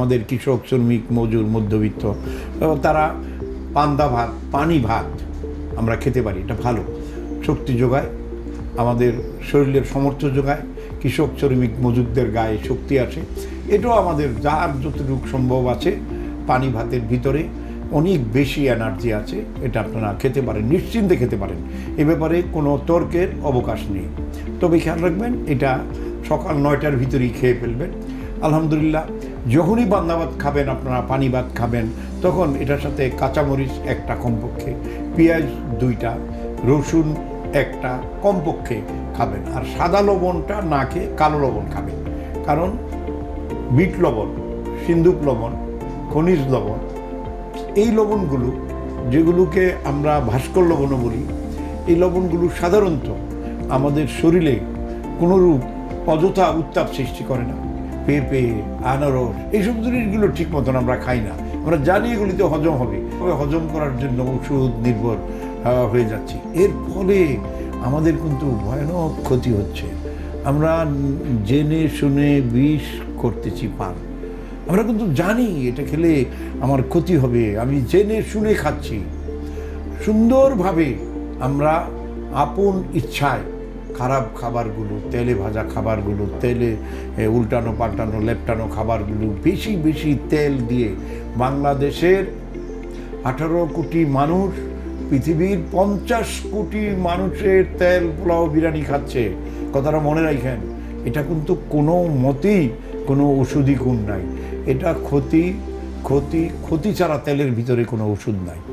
আমাদের কৃষক, শ্রমিক, মজুর, মধ্যবিত্ত, তারা পান্তা ভাত, পানি ভাত আমরা খেতে পারি। এটা ভালো, শক্তি যোগায়, আমাদের শরীরের সামর্থ্য যোগায়, কৃষক, শ্রমিক, মজুরদের গায়ে শক্তি আসে। এটাও আমাদের যার যতটুকু সম্ভব আছে, পানি ভাতের ভিতরে অনেক বেশি এনার্জি আছে, এটা আপনারা খেতে পারেন, নিশ্চিন্তে খেতে পারেন। এ ব্যাপারে কোনো তর্কের অবকাশ নেই। তবে খেয়াল রাখবেন, এটা সকাল 9টার ভিতরেই খেয়ে ফেলবেন। আলহামদুলিল্লাহ, যখনই পান্তা ভাত খাবেন, আপনারা পানি ভাত খাবেন, তখন এটার সাথে কাঁচামরিচ একটা কমপক্ষে, পেঁয়াজ 2টা, রসুন 1টা কমপক্ষে খাবেন। আর সাদা লবণটা না খেয়ে কালো লবণ খাবেন, কারণ বিট লবণ, সিন্দুক লবণ, খনিজ লবণ, এই লবণগুলো যেগুলোকে আমরা ভাস্কর লবণও বলি, এই লবণগুলো সাধারণত আমাদের শরীরে কোনোরূপ অযথা উত্তাপ সৃষ্টি করে না। পেঁপে, আনারস, এইসব জিনিসগুলো ঠিক মতন আমরা খাই না। আমরা জানি এগুলিতে হজম হবে, তবে হজম করার জন্য ওষুধ নির্ভর হয়ে যাচ্ছি। এর ফলে আমাদের কিন্তু ভয়ানক ক্ষতি হচ্ছে। আমরা জেনে শুনে বিষ করতেছি পান। আমরা কিন্তু জানি এটা খেলে আমার ক্ষতি হবে, আমি জেনে শুনে খাচ্ছি। সুন্দরভাবে আমরা আপন ইচ্ছায় খারাপ খাবারগুলো, তেলে ভাজা খাবারগুলো, তেলে উল্টানো পাল্টানো লেপটানো খাবারগুলো, বেশি বেশি তেল দিয়ে বাংলাদেশের 18 কোটি মানুষ, পৃথিবীর 50 কোটি মানুষের তেল পোলাও বিরিয়ানি খাচ্ছে। কথাটা মনে রাখেন, এটা কিন্তু কোনো মতেই কোনো ওষুধি গুণ নাই। এটা ক্ষতি ক্ষতি ক্ষতি ছাড়া তেলের ভিতরে কোনো ওষুধ নাই।